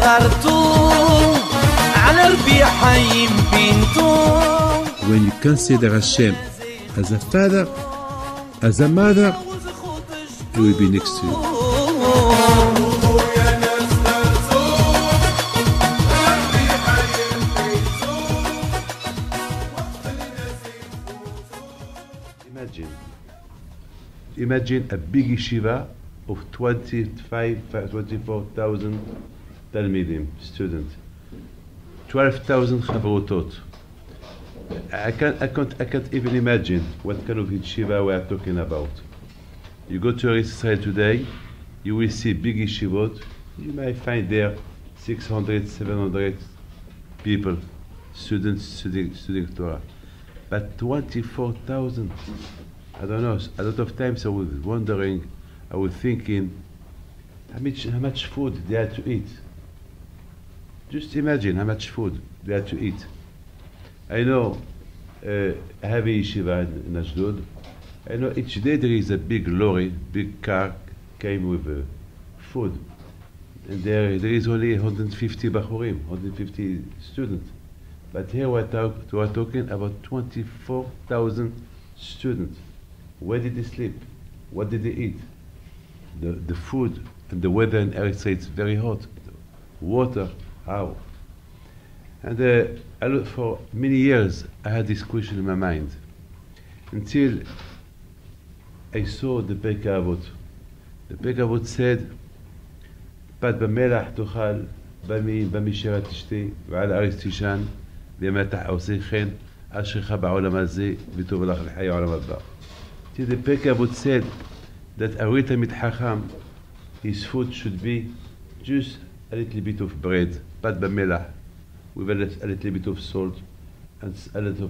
When you consider Hashem as a father, as a mother, He will be next to you. Imagine a big yeshiva of 24,000 Talmidim, students, 12,000 Chavrotot. I can't even imagine what kind of yeshiva we are talking about. You go to Israel today, you will see big yeshivot. You may find there 600, 700 people, students studying Torah. But 24,000, I don't know, a lot of times I was wondering, I was thinking, how much food they had to eat. Just imagine how much food they had to eat. I know, I have a yeshiva in Ashdod. I know each day there is a big lorry, big car came with food. And there is only 150 Bachurim, 150 students. But here we're talking about 24,000 students. Where did they sleep? What did they eat? The food and the weather in Eretz is very hot. Water, how? And for many years I had this question in my mind until I saw the Pirkei Avot. The Pirkei Avot said, "Pat b'melach tochal, במשרה תשתה, ועל הארץ תישן, במטח עושה כן, אשריך בעולם הזה, וטוב לך לחיי העולם הבא." See, the Pirkei Avot said that a real Talmid Chacham, his food should be just a little bit of bread, pat b'melach, with a little bit of salt, and a little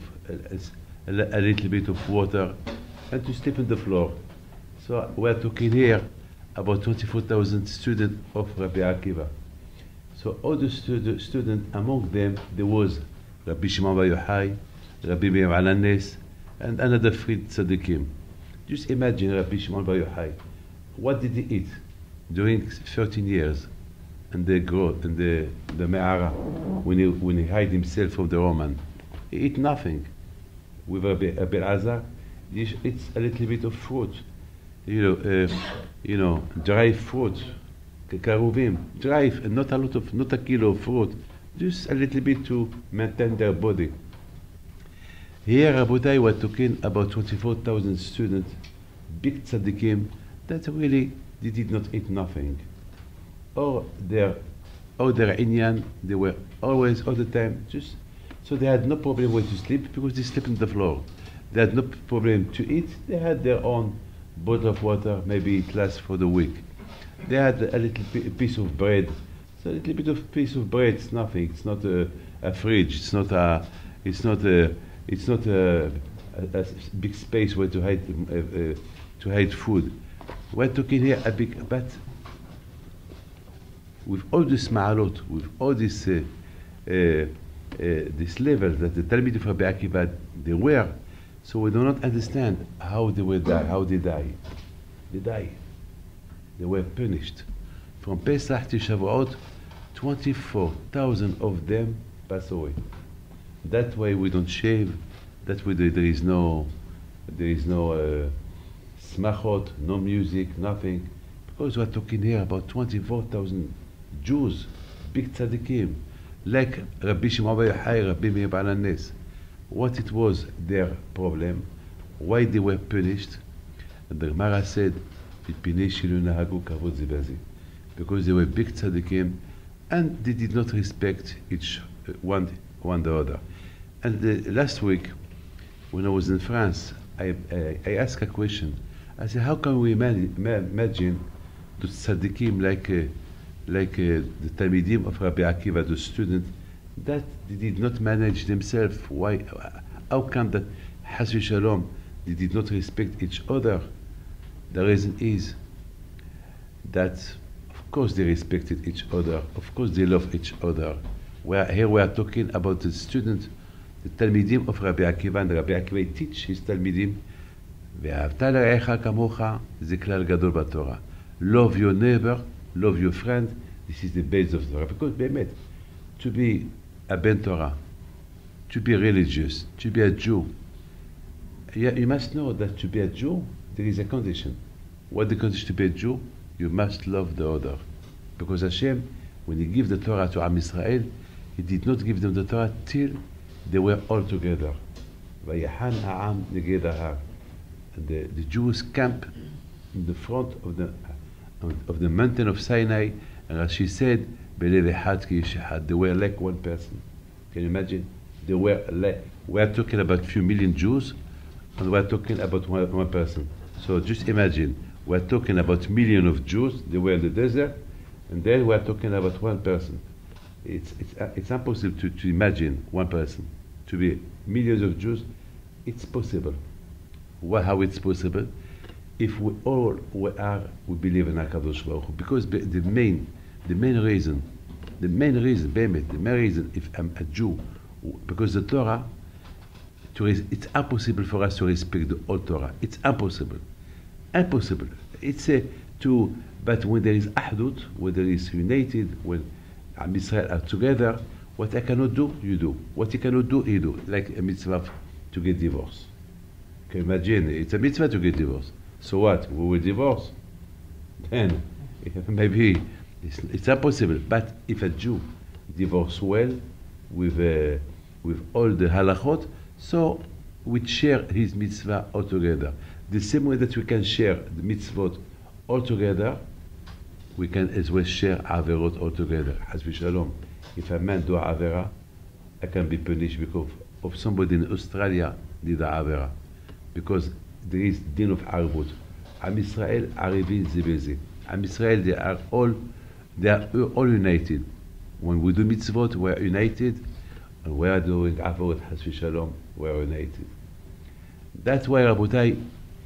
bit of water, and to sleep on the floor. So we're talking here about 24,000 students of Rabbi Akiva. So all the students, among them, there was Rabbi Shimon Bar Yochai, Rabbi Meir Alanes, and another three tzaddikim. Just imagine Rabbi Shimon Bar Yochai. What did he eat during 13 years in the Me'ara when he hid himself from the Roman? He ate nothing. With Rabbi Elazar, he eats a little bit of fruit, dry fruit, karuvim, dry, and not a kilo of fruit, just a little bit to maintain their body. Here, Rabotai, we're talking about 24,000 students, big tzaddikim, that really they did not eat nothing. Or their inyan, they were always, all the time, just, so they had no problem where to sleep because they slept on the floor. They had no problem to eat, they had their own bottle of water, maybe it lasts for the week. They had a little piece of bread. So a little bit of piece of bread, it's nothing. It's not a fridge. It's not a big space where to hide food. We're talking here a big, but with all this ma'alot, with all this this level that the Talmid of Rabbi Akiva they were, so we do not understand how they will die. How they die? They die. They were punished. From Pesach to Shavuot, 24,000 of them pass away. That way we don't shave. That way there is no smachot, no music, nothing. Because we're talking here about 24,000 Jews, big tzaddikim, like Rabbi Shimon Bar Yochai, Rabbi Meir Alanes. What it was their problem, why they were punished. And the Gemara said, because they were big tzaddikim and they did not respect each one the other. And last week, when I was in France, I asked a question. I said, how can we imagine the tzaddikim like the Talmidim of Rabbi Akiva, the student, that they did not manage themselves? Why? How come that, Has Shalom, they did not respect each other? The reason is that, of course, they respected each other. Of course, they love each other. Here we are talking about the student, the Talmidim of Rabbi Akiva, and Rabbi Akiva teach his Talmidim, ואהבת לרעך כמוך, זה כלל גדול בתורה. Love your neighbor, love your friend, This is the base of Torah. Because, באמת, to be a Ben Torah, to be religious, to be a Jew, you must know that to be a Jew, there is a condition. What the condition to be a Jew? You must love the other. Because Hashem, when He gave the Torah to Am Israel, He did not give them the Torah till they were all together. Vayahan ha'am neged ha'ar. The Jews camp in the front of the mountain of Sinai, and Rashi said, "Belev echad ki ish echad." They were like one person. Can you imagine? They were like, we are talking about a few million Jews, and we are talking about one person. So just imagine, we are talking about millions of Jews. They were in the desert, and then we are talking about one person. It's impossible to imagine one person to be millions of Jews. It's possible. How it's possible? If we all we believe in HaKadosh Baruch Hu. Because the main reason, if I'm a Jew, because the Torah, it's impossible for us to respect the whole Torah. It's impossible. Impossible. But when there is ahdut, when there is united, when Am Yisrael are together, what I cannot do, you do. What you cannot do, you do. Like a mitzvah to get divorced. Can you imagine? It's a mitzvah to get divorced. So what? We will divorce. Then maybe it's impossible. But if a Jew divorce well with all the halachot, so we share his mitzvah all together. The same way that we can share the mitzvot all together, we can as well share averot all together. Has v'shalom. If a man do avera, I can be punished because of somebody in Australia did a avera. Because there is din of arvut. Am Yisrael arivin zebezi. Am Yisrael, they are all united. When we do mitzvot, we are united, and we are doing avarot has v'shalom, we are united. That's why, Rabotai,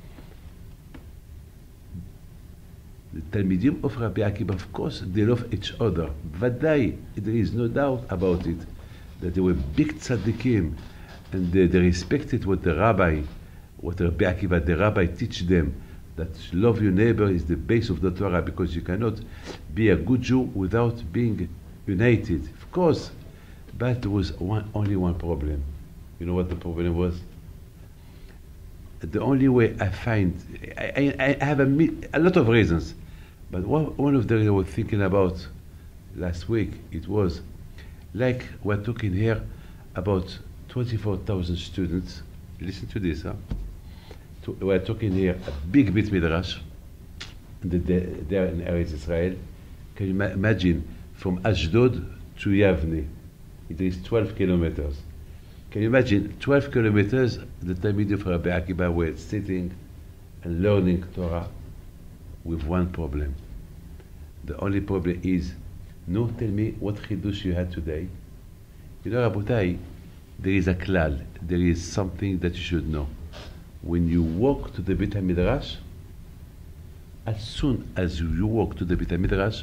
the Talmidim of Rabbi Akiva, of course, they love each other. Vadai, there is no doubt about it, that they were big tzaddikim, and they respected what Rabbi Akiva, the Rabbi, teach them, that love your neighbor is the base of the Torah, because you cannot be a good Jew without being united. Of course, but there was only one problem. You know what the problem was? The only way I find, I have a lot of reasons, but one of the reasons I was thinking about last week, it was like we're talking here about 24,000 students. Listen to this, huh? We're talking here a big bit midrash, there in Eretz Israel. Can you imagine from Ashdod to Yavne? It is 12 kilometers. Can you imagine 12 kilometers? The Talmid of Rabbi Akiva were sitting and learning Torah with one problem. The only problem is, no, tell me what chidush you had today. You know, Rabotai, there is a klal, there is something that you should know. When you walk to the Beit HaMidrash, as soon as you walk to the Beit HaMidrash,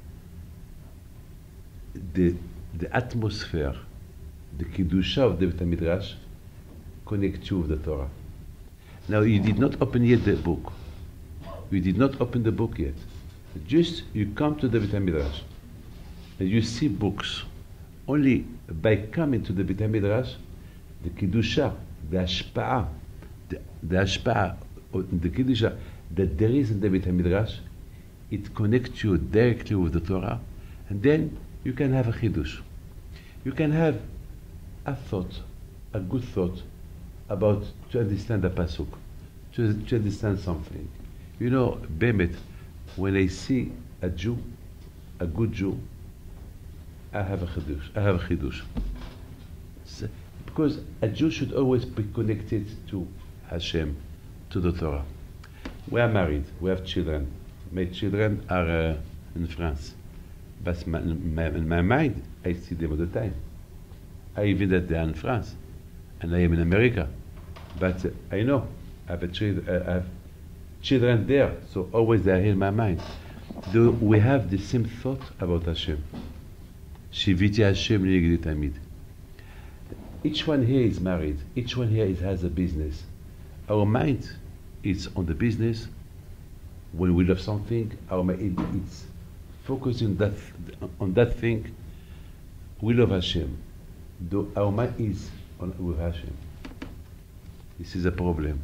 the atmosphere, the Kiddusha of the Beit HaMidrash connects you with the Torah. Now, you did not open yet the book. You did not open the book yet. Just you come to the Beit HaMidrash and you see books. Only by coming to the Beit HaMidrash, the Kiddusha, the Hashpa'ah, the Hashpa'ah, the Kiddusha that there is in the Beit HaMidrash, it connects you directly with the Torah, and then you can have a Chiddush. You can have a thought, a good thought, about to understand a pasuk, to understand something. You know, Bemet, when I see a Jew, a good Jew, I have a Chiddush. Because a Jew should always be connected to Hashem, to the Torah. We are married, we have children. My children are in France. But in my mind, I see them all the time. I even that they are in France, and I am in America. But I know I have children there, so always they are in my mind. Do we have the same thought about Hashem? Shiviti Hashem li'igli tamid. Each one here is married. Each one here has a business. Our mind is on the business. When we love something, our mind it's focusing on that thing, we love Hashem. Our mind is with Hashem. This is a problem.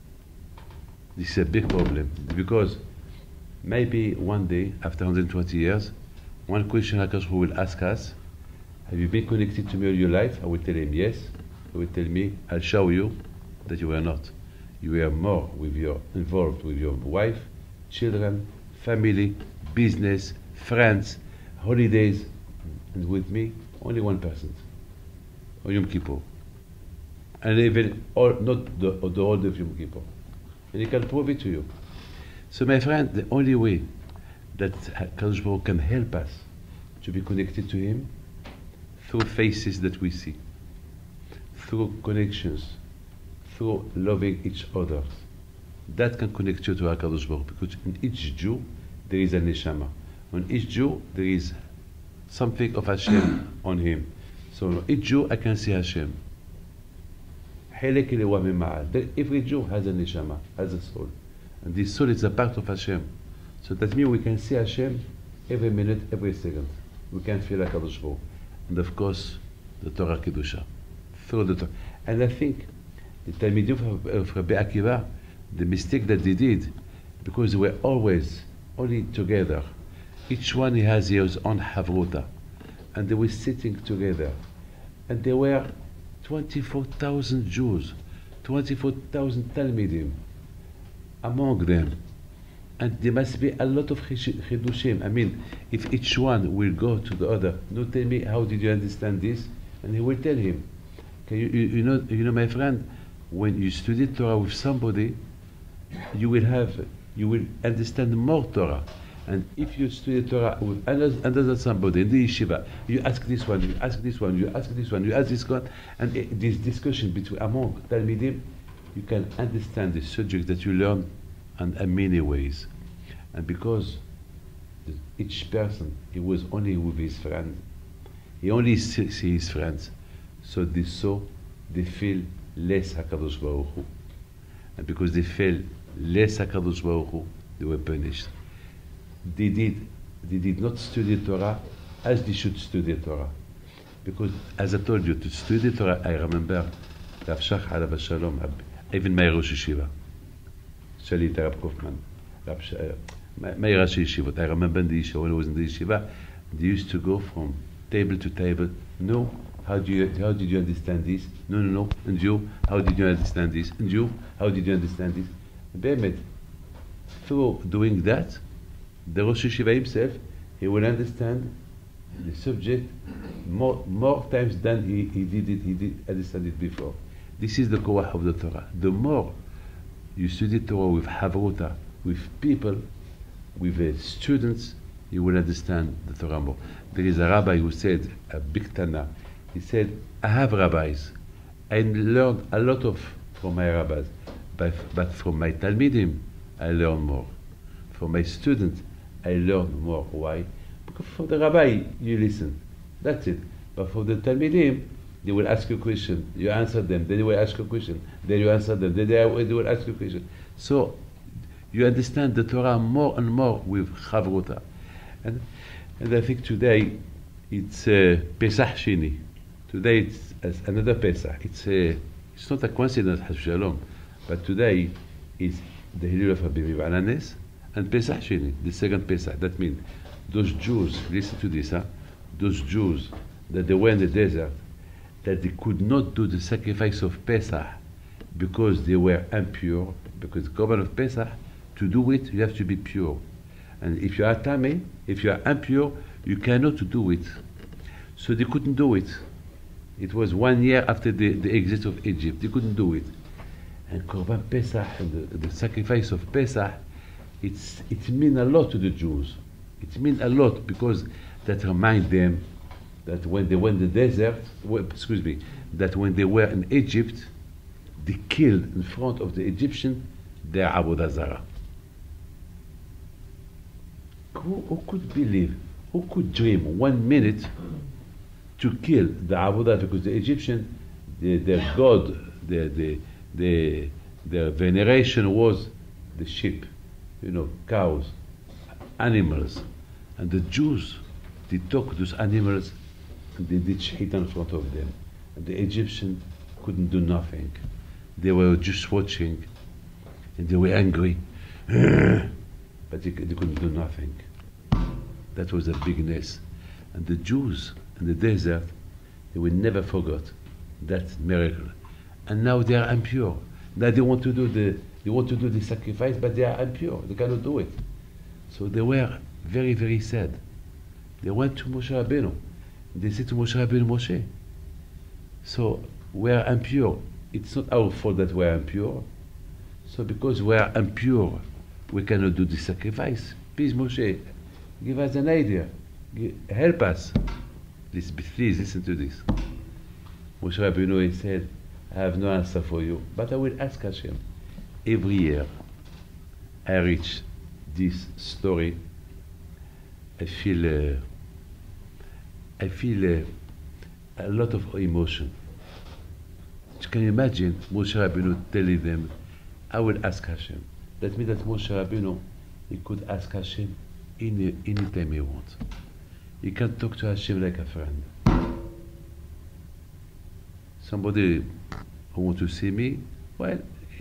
This is a big problem because maybe one day, after 120 years, one question HaKadosh Baruch Hu will ask us, have you been connected to me all your life? I will tell him yes. He will tell me, I'll show you that you were not. You were more involved with your wife, children, family, business, friends, holidays, and with me, only 1%. Or Yom Kippur. And even not the whole of Yom Kippur. And he can prove it to you. So my friend, the only way that HaKadosh Baruch Hu can help us to be connected to him through faces that we see, through connections, through loving each other. That can connect you to HaKadosh Baruch Hu, because in each Jew there is a neshama. On each Jew there is something of Hashem on him. So on each Jew I can see Hashem. Every Jew has a neshama, has a soul. And this soul is a part of Hashem. So that means we can see Hashem every minute, every second. We can feel HaKadosh Baruch Hu. And of course, the Torah Kedusha. Through the Torah. And I think the Talmidim of Rabbi Akiva, the mistake that they did, because they were always only together. Each one he has his own havruta. And they were sitting together. And there were 24,000 Jews, 24,000 Talmidim among them. And there must be a lot of chidushim. I mean, if each one will go to the other, no, tell me, how did you understand this? And he will tell him. Okay, you know, my friend, when you study Torah with somebody, you will understand more Torah. And if you study Torah with another somebody in the yeshiva, you ask this one, you ask this one, you ask this one, you ask this one, and this discussion among Talmidim, you can understand the subject that you learn in many ways. And because each person, he was only with his friend, he only see his friends, so they feel less HaKadosh Baruch Hu. And because they feel less HaKadosh Baruch Hu, they were punished. They did not study Torah as they should study Torah. Because, as I told you, to study Torah, I remember Rav Shach Alav Shalom, even my Rosh Yeshiva, Shalit Rab Kaufman, my Rosh Yeshivot. I remember in the yeshiva, when I was in the yeshiva, they used to go from table to table. No, how did you understand this? No. And you, how did you understand this? And you, how did you understand this? Behemet, through doing that, the Rosh Yeshiva himself, he will understand the subject more times than he did understand it before. This is the koach of the Torah. The more you study Torah with havruta, with people, with students, you will understand the Torah more. There is a rabbi who said, a big Tana, he said, I have rabbis. I learned a lot from my rabbis, but from my Talmidim, I learn more. From my students, I learn more. Why? Because for the rabbi, you listen. That's it. But for the Talmidim, they will ask you a question. You answer them. Then they will ask you a question. Then you answer them. Then they will ask you a question. So you understand the Torah more and more with Chavruta. And I think today it's Pesach Sheni. Today it's another Pesach. It's not a coincidence, Has Shalom, but today is the Hilul of Rabbi Balanes and Pesach Sheni, the second Pesach. That means those Jews, listen to this, those Jews that they were in the desert, that they could not do the sacrifice of Pesach because they were impure, because the covenant of Pesach, to do it, you have to be pure. And if you are tamei, if you are impure, you cannot do it. So they couldn't do it. It was 1 year after the exit of Egypt. They couldn't do it. And Korban Pesach, the sacrifice of Pesach, it means a lot to the Jews. It means a lot because that reminds them that when they were in the desert, that when they were in Egypt, they killed in front of the Egyptian their Avodah Zarah. Who could believe, who could dream 1 minute to kill the Avodah, because the Egyptian, their god, their veneration was the sheep, cows, animals. And the Jews, they took those animals and they did shit in front of them. And the Egyptians couldn't do nothing. They were just watching and they were angry. But they couldn't do nothing. That was a bigness. And the Jews in the desert, they will never forget that miracle. And now they are impure. Now they want to do the sacrifice, but they are impure. They cannot do it. So they were very, very sad. They went to Moshe Rabbeinu. They said to Moshe Rabbeinu, Moshe, so we are impure. It's not our fault that we are impure. So because we are impure, we cannot do the sacrifice. Please, Moshe, give us an idea. Help us. Please listen to this. Moshe Rabbeinu, he said, I have no answer for you, but I will ask Hashem. Every year, I reach this story. I feel a lot of emotion. Can you imagine Moshe Rabbeinu telling them, I will ask Hashem. That means that Moshe Rabbeinu, he could ask Hashem any time he wants. He can talk to Hashem like a friend. Somebody who wants to see me, well,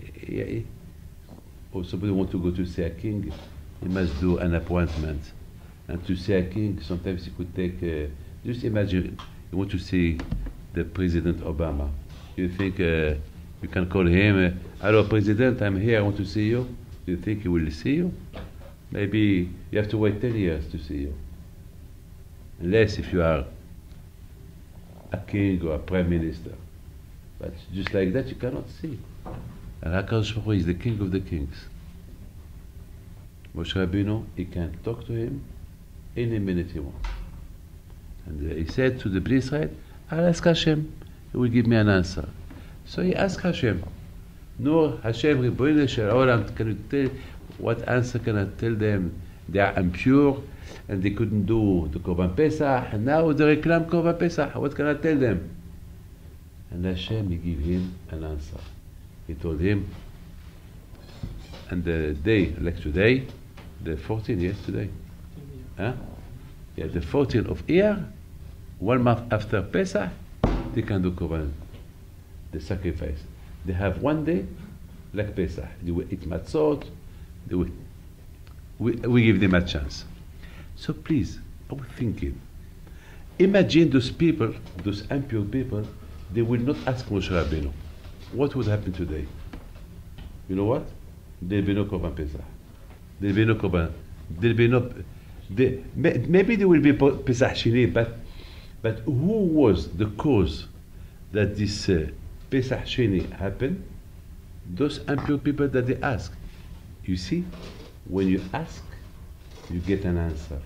or somebody wants to go to see a king, he must do an appointment. And to see a king, sometimes he could take, just imagine, you want to see the President Obama. You think you can call him, hello President, I'm here, I want to see you. Do you think he will see you? Maybe you have to wait 10 years to see you. Unless if you are a king or a prime minister. But just like that, you cannot see. And HaKadosh Baruch Hu is the king of the kings. Moshe Rabbeinu, he can talk to him any minute he wants. And he said to the Bnei Israel, I'll ask Hashem. He will give me an answer. So he asked Hashem. No, Hashem, Ribono Shel Olam, can you tell what answer can I tell them? They are impure and they couldn't do the Korban Pesach, and now they reclaim Korban Pesach. What can I tell them? And Hashem, he gave him an answer. He told him, and the day, like today, the 14th, yes, today. Huh? Yeah, the 14th of year, 1 month after Pesach, they can do Korban, the sacrifice. They have 1 day, like Pesach. They will eat matzot. We give them a chance. So please, I was thinking, imagine those people, those impure people, they will not ask Moshe Rabbeinu. What would happen today? You know what? There will be no Korban Pesach. There will be no Korban. There will be no. Maybe there will be Pesach Sheni, but who was the cause that this Pesach Sheni happened? Those impure people that they ask. You see, when you ask, you get an answer.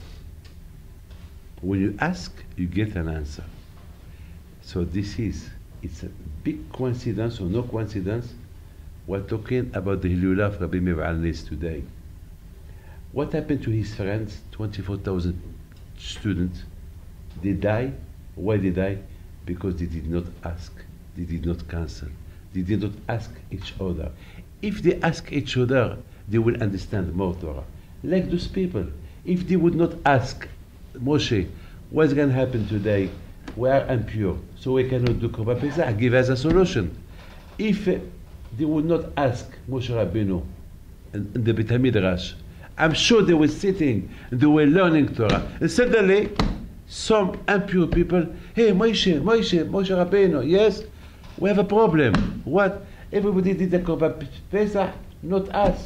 When you ask, you get an answer. So it's a big coincidence or no coincidence. We're talking about the Hilula of Rabbi Meir Alnes today. What happened to his friends, 24,000 students? They died. Why they died? Because they did not ask. They did not cancel. They did not ask each other. If they ask each other, they will understand more Torah. Like those people. If they would not ask Moshe, what's going to happen today? We are impure, so we cannot do Korban Pesach. Give us a solution. If they would not ask Moshe Rabbeinu and the Beit HaMidrash, I'm sure they were sitting and they were learning Torah. And suddenly, some impure people, hey, Moshe Rabbeinu, yes, we have a problem. What? Everybody did the Korban Pesach, not us.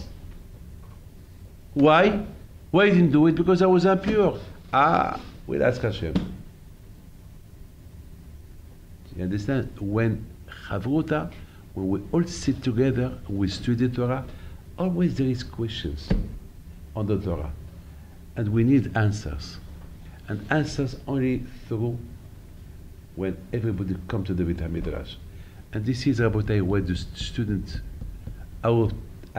Why? Why I didn't do it? Because I was impure. We'll ask Hashem. You understand? When Chavrota, when we all sit together and we study Torah, always there is questions on the Torah. And we need answers. And answers only through when everybody come to the Beit HaMidrash. And this is, Rabotai, where the students, our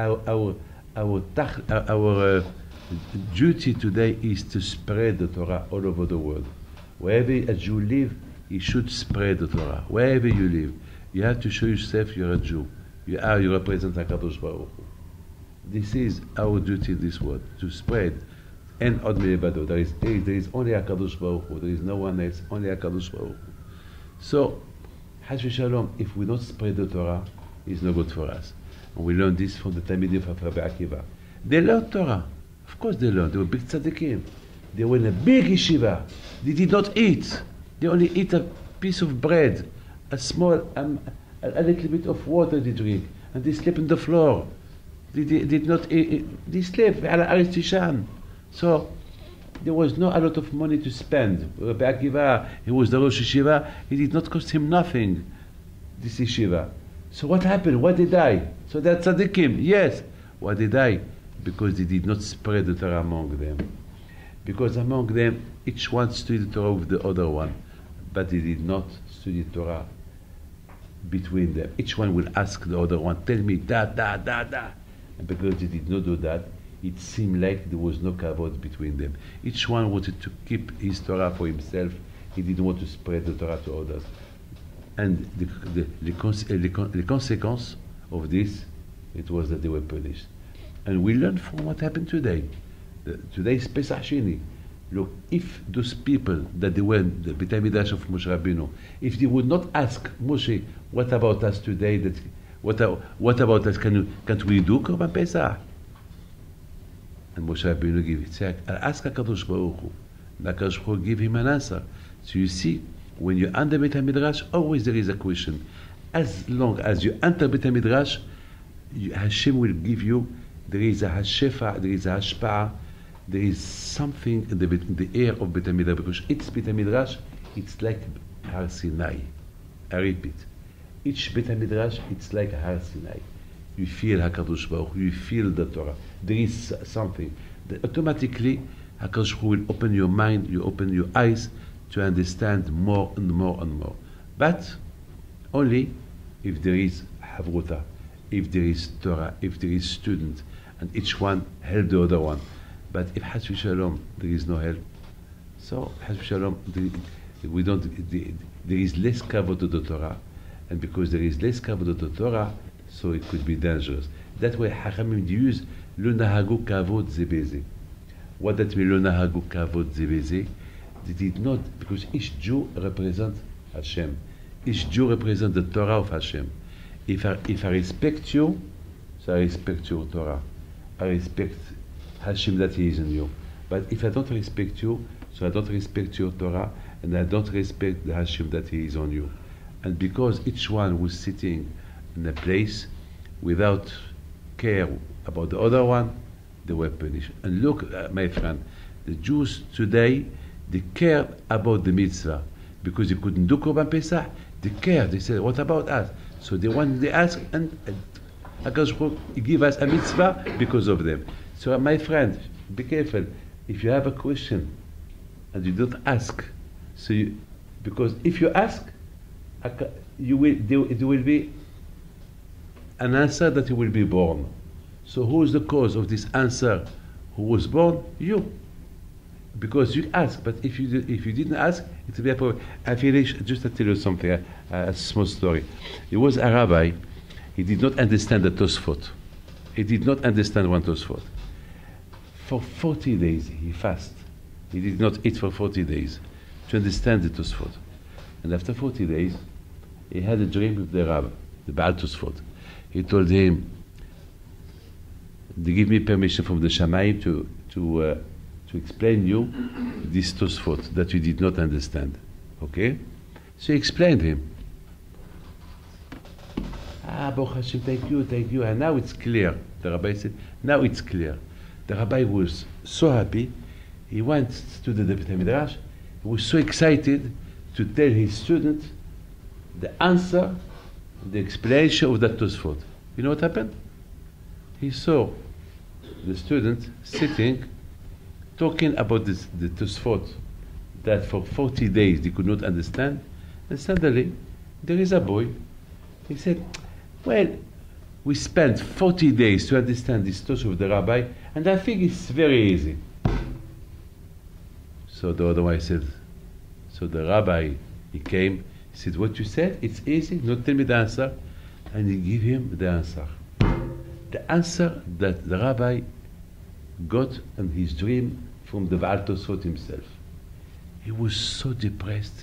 duty today is to spread the Torah all over the world. Wherever a Jew lives, he should spread the Torah. Wherever you live, you have to show yourself you're a Jew. You represent HaKadosh Baruch Hu. This is our duty in this world, to spread En od milibado. There is only HaKadosh Baruch Hu. There is no one else. Only HaKadosh Baruch Hu. So, Chas v'Shalom, if we don't spread the Torah, it's no good for us. And we learn this from the Talmidim of Rabbi Akiva. They learned Torah. Of course they learned. They were big tzaddikim. They were in a big yeshiva. They did not eat. They only eat a piece of bread, a little bit of water they drink, and they sleep on the floor. They did not eat. They slept. So there was not a lot of money to spend. Rabbi Akiva, he was the Rosh Yeshiva. It did not cost him nothing, this yeshiva. So what happened? Why they die? So they're tzaddikim. Yes. Why they die? Because they did not spread the Torah among them. Because among them, each one studied the Torah with the other one. But they did not study Torah between them. Each one will ask the other one, tell me that. And because they did not do that, it seemed like there was no kavod between them. Each one wanted to keep his Torah for himself. He didn't want to spread the Torah to others. And the consequence of this, it was that they were punished. And we learn from what happened today. Today is Pesach Sheni. Look, if those people that they were the Beit HaMikdash of Moshe Rabbeinu, if they would not ask Moshe, what about us today? What about us? Can't we do Korban Pesach? And Moshe Rabbeinu gave it. Say, ask HaKadosh Baruch Hu. And HaKadosh Baruch Hu give him an answer. So you see, when you enter Beit HaMidrash, always there is a question. As long as you enter Beit HaMidrash, Hashem will give you, there is a hashefa, there is a hashpa'ah, there is something in the air of Beit HaMidrash, because it's Beit HaMidrash, it's like Har Sinai. I repeat, each Beit HaMidrash, it's like Har Sinai. You feel HaKadosh Baruch Hu, you feel the Torah. There is something. Automatically, HaKadosh Baruch Hu will open your mind, you open your eyes to understand more and more and more. But only if there is Havruta, if there is Torah, if there is student, and each one help the other one. But if Chas v'Shalom, there is no help, so Chas v'Shalom, there is less kavod to the Torah, and because there is less kavod to the Torah, so it could be dangerous. That way, Hachamim use lo nahagu kavod ze beze. What that means, lo nahagu kavod ze beze? They did not, because each Jew represents Hashem. Each Jew represents the Torah of Hashem. If I respect you, so I respect your Torah. I respect Hashem that He is in you. But if I don't respect you, so I don't respect your Torah, and I don't respect the Hashem that He is on you. And because each one was sitting in a place without care about the other one, they were punished. And look, my friend, the Jews today, they care about the mitzvah. Because they couldn't do Korban Pesach, they care. They said, what about us? So they ask, and HaKadosh Baruch Hu give us a mitzvah because of them. So my friend, be careful. If you have a question and you don't ask, because if you ask, there will be an answer that you will be born. So who is the cause of this answer? Who was born? You. Because you ask, but if you didn't ask, it will be a problem. I finish just to tell you something, a small story. There was a rabbi. He did not understand the Tosfot. He did not understand one Tosfot. For 40 days he fasted. He did not eat for 40 days to understand the Tosfot. And after 40 days, he had a dream with the rabbi, the Baal Tosfot. He told him, they give me permission from the Shamayim to explain you this Tosfot that you did not understand. Okay? So he explained him. Baruch Hashem, thank you. And now it's clear. The rabbi said, now it's clear. The rabbi was so happy. He went to the Beit HaMidrash. He was so excited to tell his student the answer, the explanation of that Tosfot. You know what happened? He saw the student sitting, talking about the Tosfot that for 40 days they could not understand, and suddenly there is a boy. He said, well, we spent 40 days to understand this Tosfot of the rabbi, and I think it's very easy. So the other one said, so the rabbi, he came, he said, what you said, it's easy, not tell me the answer. And he gave him the answer. The answer that the rabbi got in his dream from the Baal Tosfot himself. He was so depressed.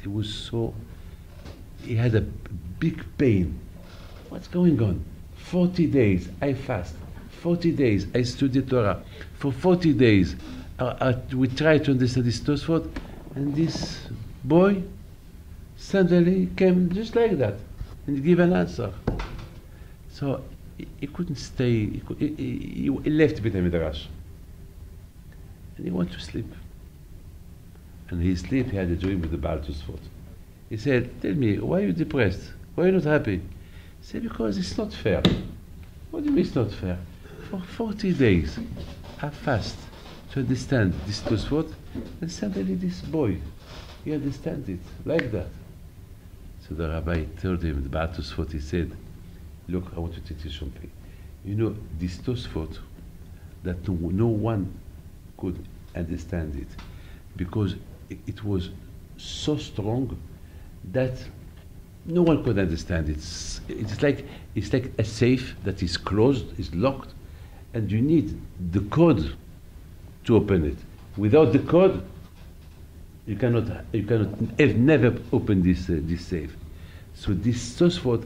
He had a big pain. What's going on? 40 days I fast. 40 days I study Torah. For 40 days we try to understand this Tosfot, and this boy suddenly came just like that and give an answer. So he couldn't stay. He left Beit HaMidrash and he went to sleep. And he sleep. He had a dream with the Baal Tosfot. He said, "Tell me, why are you depressed? Why are you not happy?" He said, "Because it's not fair." What do you mean it's not fair? For 40 days I fast to understand this Tosfot, and suddenly this boy, he understands it like that. So the rabbi told him, the Baal Tosfot, he said, "Look, I want to teach you something. You know, this Tosfot, that no one could understand it, because it was so strong that no one could understand it. It's like a safe that is closed, is locked, and you need the code to open it. Without the code, you cannot never open this safe. So this Tosfot,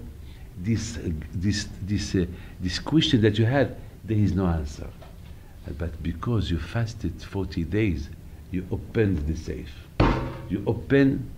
this question that you had, there is no answer. But because you fasted 40 days, you opened the safe. You open.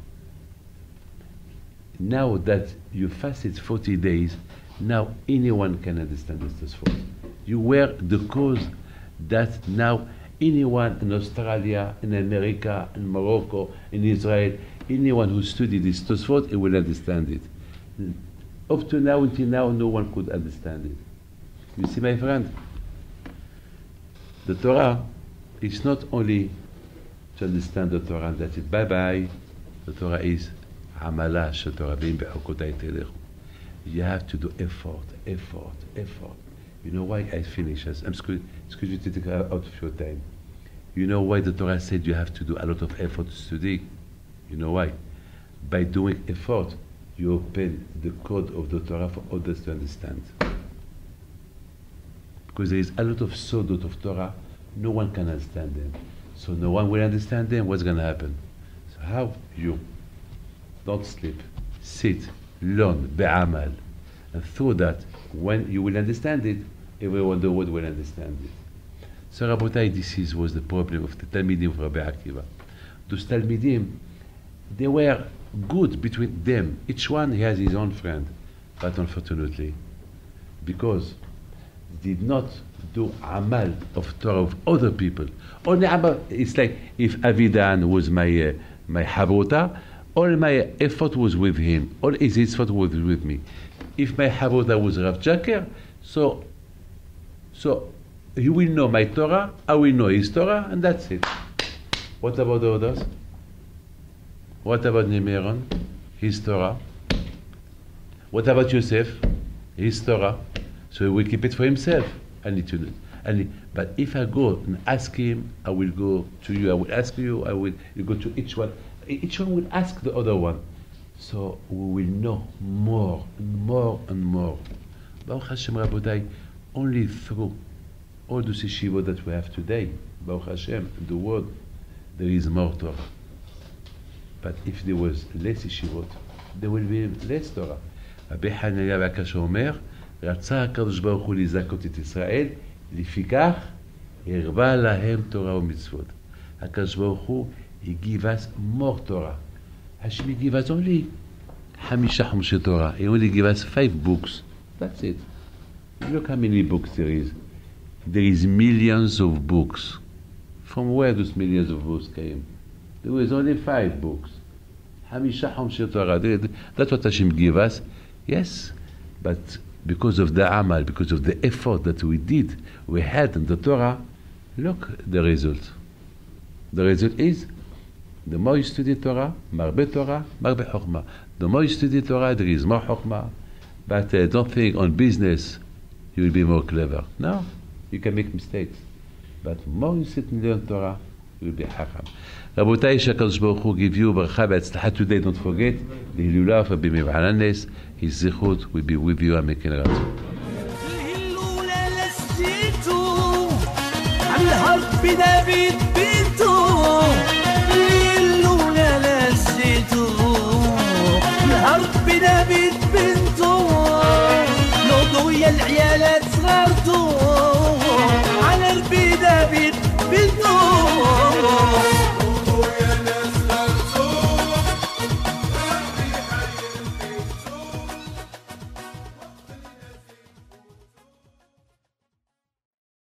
Now that you fasted 40 days, now anyone can understand this Tosfot. You were the cause that now anyone in Australia, in America, in Morocco, in Israel, anyone who studied this Tosfot, he will understand it. Up to now, until now, no one could understand it. You see, my friend, the Torah is not only to understand the Torah and that's it. Bye-bye. The Torah is Amalah Parsha Bechukotai. You have to do effort. You know why? I finish. Excuse me to take out of your time. You know why the Torah said you have to do a lot of effort to study? You know why? By doing effort, you open the code of the Torah for others to understand. Because there is a lot of sodot of Torah, no one can understand them. So no one will understand them, what's going to happen? So how? You don't sleep, sit, learn, be'amal. And through that, when you will understand it, everyone in the world will understand it. So Rabotai, this was the problem of the Talmidim of Rabbi Akiva. Those Talmidim, they were good between them. Each one has his own friend. But unfortunately, because they did not do amal of Torah of other people. Only amal, it's like if Avidan was my Habrota, all my effort was with him, all his effort was with me. If my Habrota was Rav Jacker, so he will know my Torah, I will know his Torah, and that's it. What about the others? What about Nimeron? His Torah. What about Yosef? His Torah. So he will keep it for himself. I need to know. But if I go and ask him, I will go to you, I will ask you, you go to each one. Each one will ask the other one. So we will know more and more and more. Baruch Hashem Rabotai, only through all those yeshivot that we have today, Baruch Hashem, in the world, there is more Torah. But if there was less yeshivot, there will be less Torah. רבי חנניה והקשה אומר, רצה הקדוש ברוך הוא לזכות את ישראל, לפיכך הרבה להם תורה ומצוות. הקדוש ברוך הוא, he gave us more Torah. Hashem gave us only 5 חומשי Torah. He only gave us 5 books. That's it. Look how many books there is. There is millions of books. From where those millions of books came? There was only 5 books. 5 חומשי Torah. That's what Hashem gave us. Yes, but because of the amal, because of the effort that we had in the Torah, look the result. The result is, the more you study Torah, marbe chokmah. The more you study Torah, there is more chokmah. But don't think on business you will be more clever. No, you can make mistakes. But more you sit and learn Torah, you will be chacham. רבותיי, שהקדוש ברוך הוא give you ברכה והצלחה today, don't forget, להילולה ובימי ועננס, his זכות will be with you, אמן כן רצון. الحق بدافيد بنته